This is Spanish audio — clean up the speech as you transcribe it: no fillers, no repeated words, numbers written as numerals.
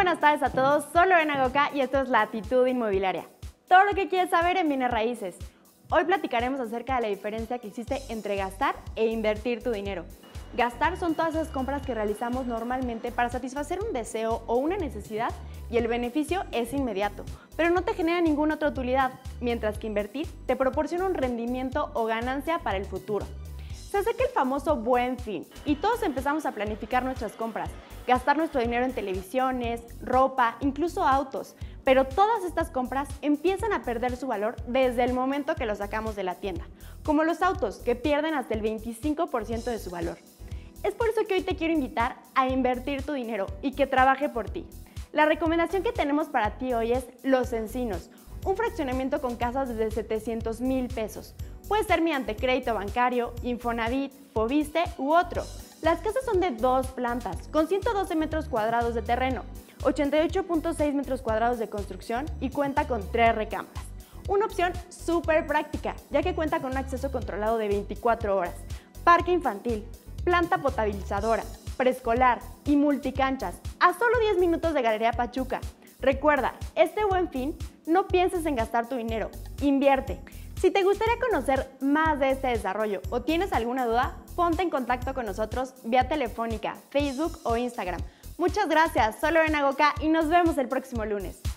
buenas tardes a todos, soy Lorena Goca y esto es Latitud Inmobiliaria. Todo lo que quieres saber en bienes raíces. Hoy platicaremos acerca de la diferencia que existe entre gastar e invertir tu dinero. Gastar son todas esas compras que realizamos normalmente para satisfacer un deseo o una necesidad y el beneficio es inmediato, pero no te genera ninguna otra utilidad, mientras que invertir te proporciona un rendimiento o ganancia para el futuro. Se acerca el famoso Buen Fin y todos empezamos a planificar nuestras compras, gastar nuestro dinero en televisiones, ropa, incluso autos, pero todas estas compras empiezan a perder su valor desde el momento que los sacamos de la tienda, como los autos que pierden hasta el 25% de su valor. Es por eso que hoy te quiero invitar a invertir tu dinero y que trabaje por ti. La recomendación que tenemos para ti hoy es Los Encinos, un fraccionamiento con casas desde 700,000 pesos. Puede ser mediante crédito bancario, Infonavit, Foviste u otro. Las casas son de 2 plantas, con 112 metros cuadrados de terreno, 88.6 metros cuadrados de construcción y cuenta con 3 recámaras. Una opción súper práctica, ya que cuenta con un acceso controlado de 24 horas, parque infantil, planta potabilizadora, preescolar y multicanchas, a solo 10 minutos de Galería Pachuca. Recuerda, este Buen Fin, no pienses en gastar tu dinero, invierte. Si te gustaría conocer más de este desarrollo o tienes alguna duda, ponte en contacto con nosotros vía telefónica, Facebook o Instagram. Muchas gracias, soy Lorena Goca y nos vemos el próximo lunes.